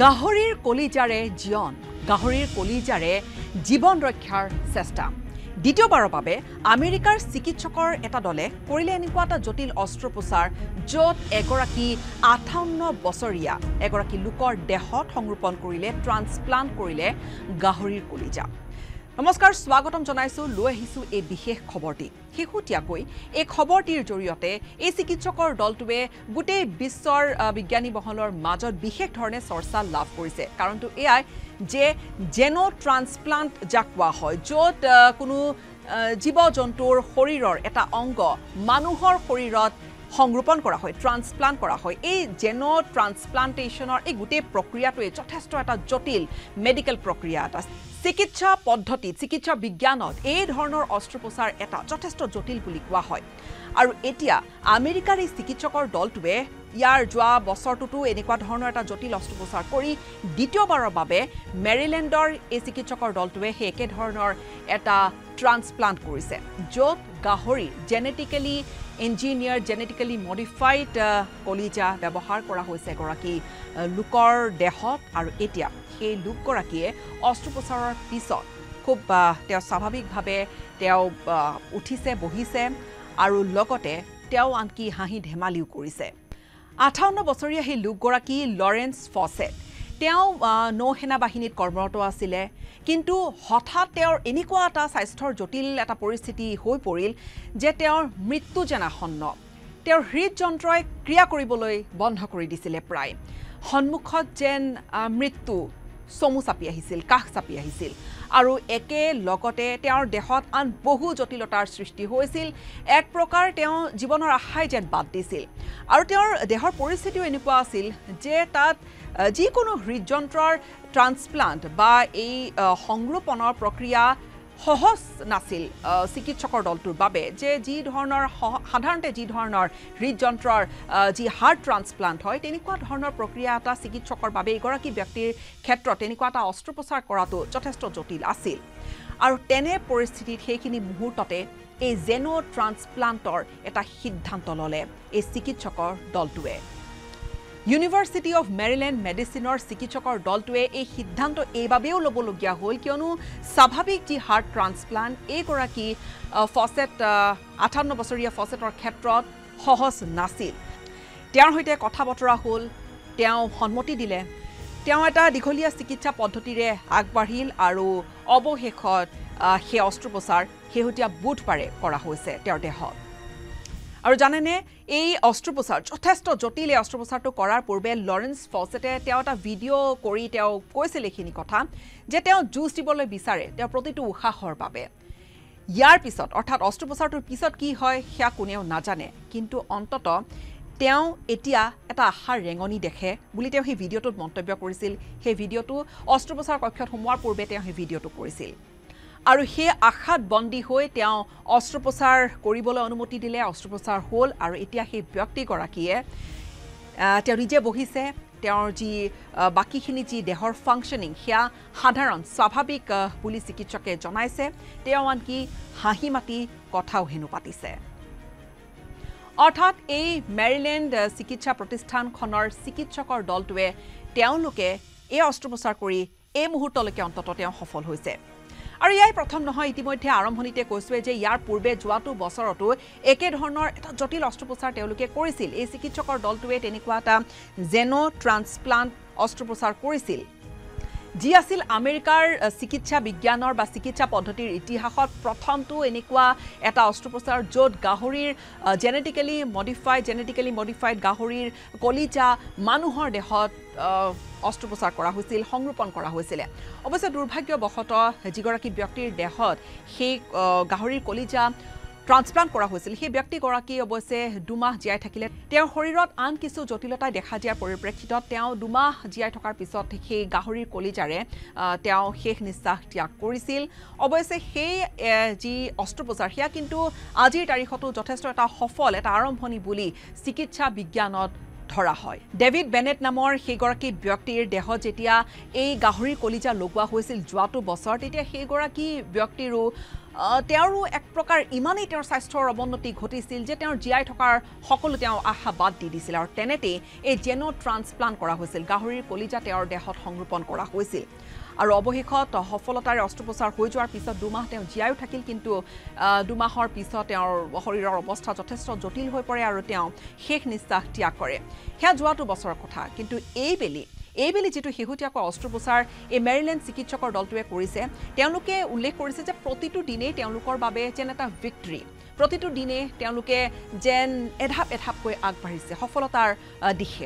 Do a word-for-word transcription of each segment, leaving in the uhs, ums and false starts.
গাহৰিৰ কলিজাৰে জীয়ন গাহৰিৰ কলিজাৰে জীৱন ৰক্ষাৰ চেষ্টা দ্বিতীয়বাৰৰ বাবে আমেৰিকাৰ চিকিৎসকৰ এটা দলে কৰিলে এনেকুৱা এটা জটিল অস্ত্ৰোপচাৰ য'ত এগৰাকী আঠাৱন্ন বছৰীয়া এগৰাকী লোকৰ দেহত সংৰোপণ কৰিলে ট্ৰান্সপ্লান্ট কৰিলে গাহৰিৰ কলিজা নমস্কাৰ স্বাগতম জনাইছো লৈ আহিছো এই বিশেষ খবৰটি শেহতীয়াকৈ এই খবৰটিৰ জৰিয়তে এই চিকিৎসকৰ দলটোৱে গোটেই বিশ্বৰ বিজ্ঞানী মহলৰ মাজত বিশেষ ধৰণে চৰ্চা লাভ কৰিছে কাৰণটো এয়াই যে জেনো ট্ৰান্সপ্লান্ট যাক কোৱা হয় য'ত কোনো জীৱ জন্তুৰ শৰীৰৰ এটা অংগ মানুহৰ শৰীৰত সংৰোপণ কৰা হয় ট্ৰান্সপ্লান্ট কৰা হয় এই জেনো ট্ৰান্সপ্লান্টেশনৰ এই গোটেই প্ৰক্ৰিয়াটোৱে যথেষ্ট এটা জটিল মেডিকেল প্ৰক্ৰিয়া এটা চিকিৎসা পদ্ধতি চিকিৎসা বিজ্ঞানত এই ধৰণৰ অস্ত্ৰোপচাৰ এটা যথেষ্ট জটিল বুলি কোৱা হয় আৰু এতিয়া আমেৰিকাৰ এই চিকিৎসকৰ দলটোৱে ইয়াৰ যোৱা বছৰটোতো এনেকুৱা ধৰণৰ এটা জটিল অস্ত্ৰোপচাৰ কৰি দ্বিতীয়বাৰৰ বাবে মেৰিলেণ্ডৰ এই চিকিৎসকৰ দলটোৱে সেই একে ধৰণৰ এটা ট্ৰান্সপ্লান্ট কৰিছে য'ত গাহৰি জেনেটিক্যালি ইঞ্জিনিয়াৰ জেনেটিক্যালি মডিফাইড কলিজা ব্যৱহাৰ কৰা হৈছে এগৰাকী লোকৰ দেহত আৰু এতিয়া সেই লোকগৰাকীয়ে অস্ত্ৰোপচাৰৰ পিছত খুব তেওঁ স্বাভাৱিকভাৱে তেওঁ উঠিছে বহিছে আৰু লগতে তেওঁ আনকি হাঁহি ধেমালিও কৰিছে আঠাৱন্ন বছৰীয়া সেই লোকগৰাকী লৰেন্স ফছেট তেওঁ নৌসেনা বাহিনীত কৰ্মৰত আছিল কিন্তু হঠাৎ তেওঁৰ এনেকুৱা এটা স্বাস্থ্যৰ জটিল এটা পৰিস্থিতি হৈ পৰিল যে তেওঁৰ মৃত্যু জনাসন্ন তেওঁৰ হৃদযন্ত্ৰই ক্ৰিয়া কৰিবলৈ বন্ধ কৰি দিছিলে প্ৰায় সন্মুখত যেন মৃত্যু চমু চাপি আহিছিল কাষ চাপি আহিছিল আৰু একে লগতে তেওঁৰ দেহত আন বহু জটিলতাৰ সৃষ্টি হৈছিল এক প্ৰকাৰ তেওঁ জীৱনৰ আশাই যেন বাদ দিছিল আৰু তেওঁৰ দেহৰ পৰিস্থিতিও এনেকুৱা আছিল যে তাত যিকোনো হৃদযন্ত্ৰৰ ট্ৰান্সপ্লান্ট বা এই সংৰোপণৰ প্ৰক্ৰিয়া সহজ নাছিল চিকিৎসকৰ দলটোৰ বাবে যে যি ধৰণৰ সাধাৰণতে যি ধৰণৰ হৃদযন্ত্ৰৰ যি হাৰ্ট ট্ৰান্সপ্লান্ট হয় তেনেকুৱা ধৰণৰ প্ৰক্ৰিয়া এটা চিকিৎসকৰ বাবে এগৰাকী ব্যক্তিৰ ক্ষেত্ৰত তেনেকুৱা এটা অস্ত্ৰোপচাৰ কৰাটো যথেষ্ট জটিল আছিল আৰু তেনে পৰিস্থিতিত সেইখিনি মুহূৰ্ততে এই জেনো ট্ৰান্সপ্লান্টৰ এটা সিদ্ধান্ত ল'লে এই চিকিৎসকৰ দলটোৱে ইউনিভাৰ্চিটি অফ মেৰিলেণ্ড মেডিচিনৰ চিকিৎসকৰ দলটোৱে এই সিদ্ধান্ত এইবাবেও ল'বলগীয়া হ'ল কিয়নো স্বাভাৱিক যি হাৰ্ট ট্ৰান্সপ্লান্ট এইগৰাকী ফছেট আঠাৱন্ন বছৰীয়া ফছেটৰ ক্ষেত্ৰত সহজ নাছিল তেওঁৰ সৈতে কথা বতৰা হ'ল তেওঁ সন্মতি দিলে তেওঁ এটা দীঘলীয়া চিকিৎসা পদ্ধতিৰে আগবাঢ়িল আৰু অৱশেষত সেই অস্ত্ৰোপচাৰ শেহতীয়া বুধবাৰে কৰা হৈছে তেওঁৰ দেহত আৰু জানেনে এই অস্ত্ৰোপচাৰ যথেষ্ট জটিল এই অস্ত্ৰোপচাৰটো কৰাৰ পূৰ্বে লৰেন্স ফছেটে তেওঁ এটা ভিডিঅ' কৰি তেওঁ কৈছিল এইখিনি কথা যে তেওঁ যুঁজ দিবলৈ বিচাৰে তেওঁ প্ৰতিটো উশাহৰ বাবে ইয়াৰ পিছত অৰ্থাৎ অস্ত্ৰোপচাৰটোৰ পিছত কি হয় সেয়া কোনেও নাজানে কিন্তু অন্ততঃ তেওঁ এতিয়া এটা আশাৰ ৰেঙনি দেখে বুলি তেওঁ সেই ভিডিঅ'টোত মন্তব্য কৰিছিল সেই ভিডিঅ'টো অস্ত্ৰোপচাৰ কক্ষত সোমোৱাৰ পূৰ্বে তেওঁ সেই ভিডিঅ'টো কৰিছিল আৰু সেই আশাত বন্দী হৈ তেওঁ অস্ত্ৰোপচাৰ কৰিবলৈ অনুমতি দিলে অস্ত্ৰোপচাৰ হ'ল আৰু এতিয়া সেই ব্যক্তিগৰাকীয়ে তেওঁ নিজে বহিছে তেওঁৰ যি বাকীখিনি যি দেহৰ ফাংচনিং সেয়া সাধাৰণ স্বাভাৱিক বুলি চিকিৎসকে জনাইছে তেওঁ আনকি হাঁহি মাতি কথাও হেনো পাতিছে অৰ্থাৎ এই মেৰিলেণ্ড চিকিৎসা প্ৰতিষ্ঠানখনৰ চিকিৎসকৰ দলটোৱে তেওঁলোকে এই অস্ত্ৰোপচাৰ কৰি এই মুহূৰ্তলৈকে অন্ততঃ তেওঁ সফল হৈছে আৰু ইয়াই প্ৰথম নহয় ইতিমধ্যে আৰম্ভণিতে কৈছোৱে যে ইয়াৰ পূৰ্বে যোৱাটো বছৰতো একে ধৰণৰ এটা জটিল অস্ত্ৰোপচাৰ তেওঁলোকে কৰিছিল এই চিকিৎসকৰ দলটোৱে তেনেকুৱা এটা জেনো ট্ৰান্সপ্লান্ট অস্ত্ৰোপচাৰ কৰিছিল যি আছিল আমেৰিকাৰ চিকিৎসা বিজ্ঞানৰ বা চিকিৎসা পদ্ধতিৰ ইতিহাসত প্ৰথমটো এনেকুৱা এটা অস্ত্ৰোপচাৰ য'ত গাহৰিৰ জেনেটিক্যালি মডিফাইড জেনেটিক্যালি মডিফাইড গাহৰিৰ কলিজা মানুহৰ দেহত অস্ত্ৰোপচাৰ কৰা হৈছিল সংৰোপণ কৰা হৈছিল অৱশ্যে দুৰ্ভাগ্যবশতঃ যিগৰাকী ব্যক্তিৰ দেহত সেই গাহৰিৰ কলিজা ট্ৰান্সপ্লান্ট কৰা হৈছিল সেই ব্যক্তিগৰাকী অৱশ্যে দুমাহ জীয়াই থাকিলে তেওঁৰ শৰীৰত আন কিছু জটিলতাই দেখা দিয়াৰ পৰিপ্ৰেক্ষিতত তেওঁ দুমাহ জীয়াই থকাৰ পিছত সেই গাহৰিৰ কলিজাৰে তেওঁ শেষ নিশ্বাস ত্যাগ কৰিছিল অৱশ্যে সেই যি অস্ত্ৰোপচাৰ সেয়া কিন্তু আজিৰ তাৰিখতো যথেষ্ট এটা সফল এটা আৰম্ভণি বুলি চিকিৎসা বিজ্ঞানত ধৰা হয় ডেভিড বেনেট নামৰ সেইগৰাকী ব্যক্তিৰ দেহত যেতিয়া এই গাহৰিৰ কলিজা লগোৱা হৈছিল যোৱাটো বছৰ তেতিয়া সেইগৰাকী ব্যক্তিৰো তেওঁৰো এক প্ৰকাৰ ইমানেই তেওঁৰ স্বাস্থ্যৰ অৱনতি ঘটিছিল যে তেওঁৰ জীয়াই থকাৰ সকলো তেওঁ আশা বাদ দি দিছিল আৰু তেনেতেই এই জেনো ট্ৰান্সপ্লান্ট কৰা হৈছিল গাহৰিৰ কলিজা তেওঁৰ দেহত সংৰোপণ কৰা হৈছিল আৰু অৱশেষত সফলতাৰে অস্ত্ৰোপচাৰ হৈ যোৱাৰ পিছত দুমাহ তেওঁ জীয়াইও থাকিল কিন্তু দুমাহৰ পিছত তেওঁৰ শৰীৰৰ অৱস্থা যথেষ্ট জটিল হৈ পৰে আৰু তেওঁ শেষ নিশ্বাস ত্যাগ কৰে সেয়া যোৱাটো বছৰৰ কথা কিন্তু এইবেলি এইবেলি যেটো শেহতীয়াকৈ অস্ত্ৰোপচাৰ এই মেৰিল্যান্ড চিকিৎসকৰ দলটোৱে কৰিছে তেওঁলোকে উল্লেখ কৰিছে যে প্ৰতিটো দিনেই তেওঁলোকৰ বাবে যেন এটা ভিক্টৰী প্ৰতিটো দিনে তেওঁলোকে যেন এধাপ এধাপকৈ আগবাঢ়িছে সফলতাৰ দিশে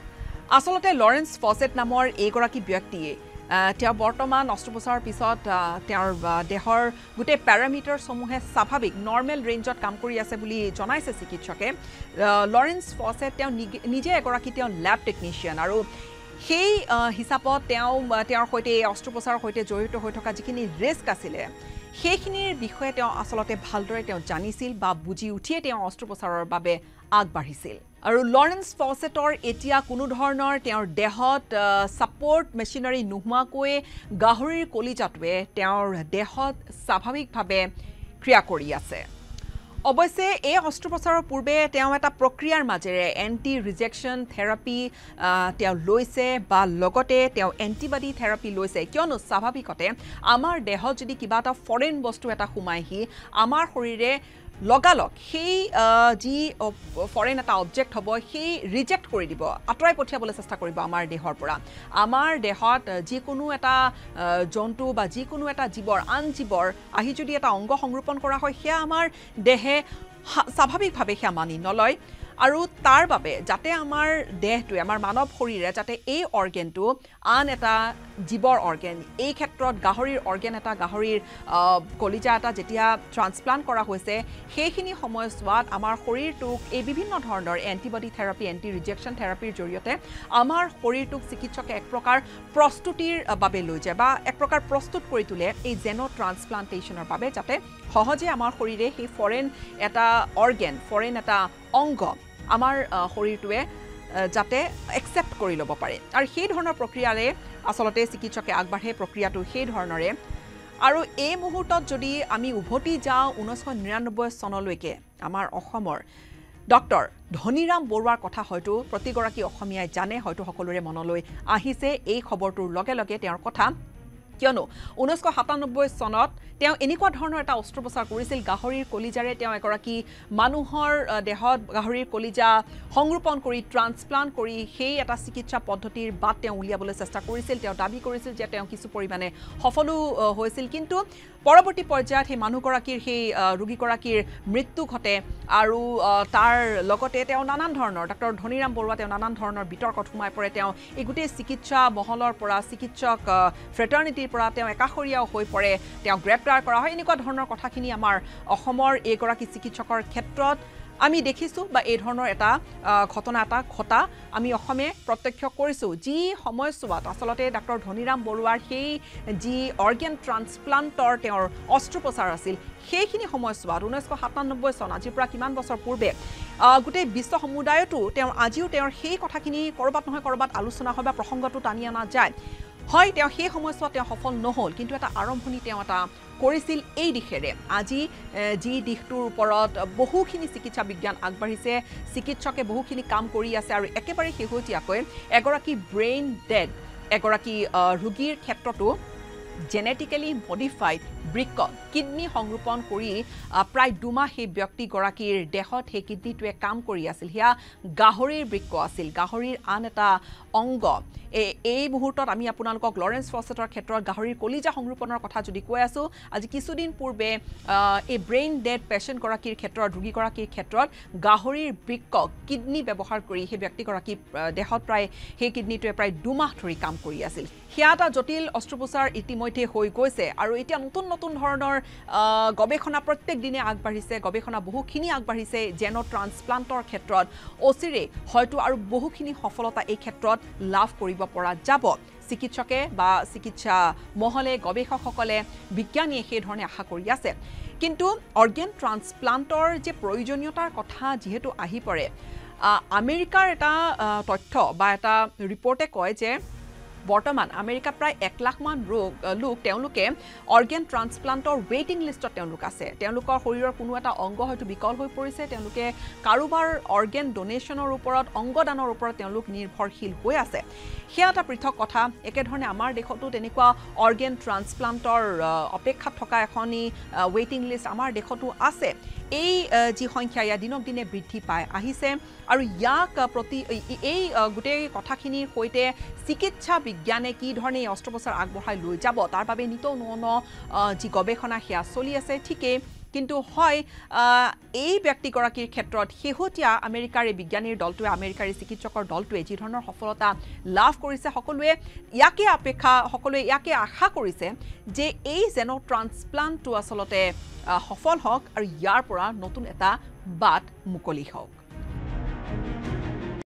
আসলতে লৰেন্স ফছেট নামৰ এইগৰাকী ব্যক্তিয়ে তেওঁ বৰ্তমান অস্ত্ৰোপচাৰৰ পিছত তেওঁৰ দেহৰ গোটেই প্যাৰামিটাৰসমূহে স্বাভাৱিক নৰ্মেল ৰেঞ্জত কাম কৰি আছে বুলি জনাইছে চিকিৎসকে লৰেন্স ফছেট তেওঁ নিজে এগৰাকী তেওঁ ল্যাব টেকনিচিয়ান আৰু সেই হিচাপত তেওঁ তেওঁৰ সৈতে অস্ত্ৰোপচাৰৰ সৈতে জড়িত হৈ থকা যিখিনি ৰিস্ক আছিলে সেইখিনিৰ বিষয়ে তেওঁ আসলতে ভালদৰে তেওঁ জানিছিল বা বুজি উঠিয়ে তেওঁ অস্ত্ৰোপচাৰৰ বাবে আগবাঢ়িছিল আৰু লৰেন্স ফছেটৰ এতিয়া কোনো ধৰণৰ তেওঁৰ দেহত সাপোৰ্ট মেচিনাৰী নোহোৱাকৈ গাহৰিৰ কলিজাটোৱে তেওঁৰ দেহত স্বাভাৱিকভাৱে ক্ৰিয়া কৰি আছে অৱশ্যে এই অস্ত্ৰোপচাৰৰ পূৰ্বে তেওঁ এটা প্ৰক্ৰিয়াৰ মাজেৰে এন্টি ৰিজেকশ্যন থেৰাপি তেওঁ লৈছে বা লগতে তেওঁ এন্টিবডি থেৰাপি লৈছে কিয়নো স্বাভাৱিকতে আমাৰ দেহত যদি কিবা এটা ফৰেন বস্তু এটা সোমাইহি আমাৰ শৰীৰে লগালগ সেই যি ফৰেন এটা অবজেক্ট হ'ব সেই ৰিজেক্ট কৰি দিব আঁতৰাই পঠিয়াবলৈ চেষ্টা কৰিব আমাৰ দেহৰ পৰা আমাৰ দেহত যিকোনো এটা জন্তু বা যিকোনো এটা জীৱৰ আন জীৱৰ আহি যদি এটা অংগ সংৰোপণ কৰা হয় সেয়া আমাৰ দেহে স্বাভাৱিকভাৱে সেয়া মানি নলয় আৰু তাৰ বাবে যাতে আমাৰ দেহটোৱে আমাৰ মানৱ শৰীৰে যাতে এই অৰ্গেনটো আন এটা জীৱৰ অৰ্গেন এই ক্ষেত্ৰত গাহৰিৰ অৰ্গেন এটা গাহৰিৰ কলিজা এটা যেতিয়া ট্ৰান্সপ্লান্ট কৰা হৈছে সেইখিনি সময়ছোৱাত আমাৰ শৰীৰটোক এই বিভিন্ন ধৰণৰ এন্টিবডি থেৰাপি এন্টি ৰিজেকশ্যন থেৰাপিৰ জৰিয়তে আমাৰ শৰীৰটোক চিকিৎসকে এক প্ৰকাৰ প্ৰস্তুতিৰ বাবে লৈ যায় বা এক প্ৰকাৰ প্ৰস্তুত কৰি তোলে এই জেনো ট্ৰান্সপ্লান্টেশ্যনৰ বাবে যাতে সহজে আমাৰ শৰীৰে সেই ফৰেন এটা অৰ্গেন ফৰেন এটা অংগ আমাৰ শৰীৰটোৱে যাতে একসেপ্ট কৰি ল'ব পাৰে আৰু সেই ধৰণৰ প্ৰক্ৰিয়াৰে আসলতে চিকিৎসকে আগবাঢ়ে প্ৰক্ৰিয়াটো সেই ধৰণৰে আৰু এই মুহূৰ্তত যদি আমি উভতি যাওঁ ঊনৈছশ নিৰানব্বৈ চনলৈকে আমাৰ অসমৰ ডক্টৰ ধনীৰাম বৰুৱাৰ কথা হয়তো প্ৰতিগৰাকী অসমীয়াই জানে হয়তো সকলোৰে মনলৈ আহিছে এই খবৰটোৰ লগে লগে তেওঁৰ কথা কিয়নো ঊনৈছশ সাতানব্বৈ চনত তেওঁ এনেকুৱা ধৰণৰ এটা অস্ত্ৰোপচাৰ কৰিছিল গাহৰিৰ কলিজাৰে তেওঁ এগৰাকী মানুহৰ দেহত গাহৰিৰ কলিজা সংৰোপণ কৰি ট্ৰান্সপ্লান্ট কৰি সেই এটা চিকিৎসা পদ্ধতিৰ বাদ তেওঁ উলিয়াবলৈ চেষ্টা কৰিছিল তেওঁ দাবী কৰিছিল যে তেওঁ কিছু পৰিমাণে সফলো হৈছিল কিন্তু পৰৱৰ্তী পৰ্যায়ত সেই মানুহগৰাকীৰ সেই ৰোগীগৰাকীৰ মৃত্যু ঘটে আৰু তাৰ লগতে তেওঁ নানান ধৰণৰ ডক্টৰ ধনীৰাম বৰুৱা তেওঁ নানান ধৰণৰ বিতৰ্কত সোমাই পৰে তেওঁ এই গোটেই চিকিৎসা মহলৰ পৰা চিকিৎসক ফ্ৰেটাৰ্নিটিৰ পৰা তেওঁ একাষৰীয়াও হৈ পৰে তেওঁ গ্ৰেপ্তাৰ কৰা হয় এনেকুৱা ধৰণৰ কথাখিনি আমাৰ অসমৰ এইগৰাকী চিকিৎসকৰ ক্ষেত্ৰত আমি দেখিছোঁ বা এই ধৰণৰ এটা ঘটনা এটা ঘটা আমি অসমে প্ৰত্যক্ষ কৰিছোঁ যি সময়ছোৱাত আসলতে ডক্টৰ ধনীৰাম বৰুৱাৰ সেই যি অৰ্গেন ট্ৰান্সপ্লান্টৰ তেওঁৰ অস্ত্ৰোপচাৰ আছিল সেইখিনি সময়ছোৱাত ঊনৈছশ সাতানব্বৈ চন আজিৰ পৰা কিমান বছৰ পূৰ্বে গোটেই বিশ্ব সমুদায়তো তেওঁ আজিও তেওঁৰ সেই কথাখিনি ক'ৰবাত নহয় ক'ৰবাত আলোচনা হয় বা প্ৰসংগটো টানি অনা যায় হয় তেওঁ সেই সময়ছোৱাত তেওঁ সফল নহ'ল কিন্তু এটা আৰম্ভণি তেওঁ এটা কৰিছিল এই দিশেৰে আজি যি দিশটোৰ ওপৰত বহুখিনি চিকিৎসা বিজ্ঞান আগবাঢ়িছে চিকিৎসকে বহুখিনি কাম কৰি আছে আৰু একেবাৰে শেহতীয়াকৈ এগৰাকী ব্ৰেইন ডেড এগৰাকী ৰোগীৰ ক্ষেত্ৰতো genetically modified বৃক্ক কিডনি সংৰোপণ কৰি প্ৰায় দুমাহ সেই ব্যক্তিগৰাকীৰ দেহত সেই কিডনিটোৱে কাম কৰি আছিল হিয়া গাহৰিৰ বৃক্ক আছিল গাহৰিৰ আন এটা অংগ এই মুহূৰ্তত আমি আপোনালোকক লৰেন্স ফছেটৰ ক্ষেত্ৰত গাহৰিৰ কলিজা সংৰোপণৰ কথা যদি কৈ আছো আজি কিছুদিন পূৰ্বে এই ব্ৰেইন ডেড পেশেন্ট গৰাকীৰ ক্ষেত্ৰত ৰোগীগৰাকীৰ ক্ষেত্ৰত গাহৰিৰ বৃক্ক কিডনি ব্যৱহাৰ কৰি সেই ব্যক্তিগৰাকী দেহত প্ৰায় সেই কিডনিটোৱে প্ৰায় দুমাহ ধৰি কাম কৰি আছিল হিয়া এটা জটিল অস্ত্ৰোপচাৰ ইতিমধ্যে হৈ গৈছে আৰু এতিয়া নতুন নতুন ধৰণৰ গৱেষণা প্ৰত্যেক দিনে আগবাঢ়িছে গৱেষণা বহুখিনি আগবাঢ়িছে জেনো ট্ৰান্সপ্লান্টৰ ক্ষেত্ৰত অচিৰে হয়তো আৰু বহুখিনি সফলতা এই ক্ষেত্ৰত লাভ কৰিব পৰা যাব চিকিৎসকে বা চিকিৎসা মহলে গৱেষকসকলে বিজ্ঞানীয়ে সেই ধৰণে আশা কৰি আছে কিন্তু অৰ্গেন ট্ৰান্সপ্লান্টৰ যে প্ৰয়োজনীয়তাৰ কথা যেহেতু আহি পৰে আমেৰিকাৰ এটা তথ্য বা এটা ৰিপৰ্টে কয় যে বৰ্তমান আমেৰিকাত প্ৰায় এক লাখ মান ৰোগ লোক তেওঁলোকে অৰ্গেন ট্ৰান্সপ্লান্টৰ ৱেইটিং লিষ্টত তেওঁলোক আছে তেওঁলোকৰ শৰীৰৰ কোনো এটা অংগ হয়তো বিকল হৈ পৰিছে তেওঁলোকে কাৰোবাৰ অৰ্গেন ডোনেশ্যনৰ ওপৰত অংগদানৰ ওপৰত তেওঁলোক নিৰ্ভৰশীল হৈ আছে সেয়া এটা পৃথক কথা একেধৰণে আমাৰ দেশতো তেনেকুৱা অৰ্গেন ট্ৰান্সপ্লান্টৰ অপেক্ষাত থকা এখনি ৱেইটিং লিষ্ট আমাৰ দেশতো আছে এই যি সংখ্যা ইয়া দিনক দিনে বৃদ্ধি পাই আহিছে আৰু ইয়াক প্ৰতি এই গোটেই কথাখিনিৰ সৈতে চিকিৎসা বিজ্ঞানে কি ধৰণে অস্ত্ৰোপচাৰ আগবঢ়াই লৈ যাব তাৰ বাবে নিতৌ ন যি গৱেষণা সেয়া চলি আছে ঠিকেই কিন্তু হয় এই ব্যক্তিগৰাকীৰ ক্ষেত্ৰত শেহতীয়া আমেৰিকাৰ এই বিজ্ঞানীৰ দলটোৱে আমেৰিকাৰ চিকিৎসকৰ দলটোৱে যি ধৰণৰ সফলতা লাভ কৰিছে সকলোৱে ইয়াকে অপেক্ষা সকলোৱে ইয়াকে আশা কৰিছে যে এই জেনো ট্ৰান্সপ্লান্টটো আচলতে সফল হওক আৰু ইয়াৰ পৰা নতুন এটা বাট মুকলি হওক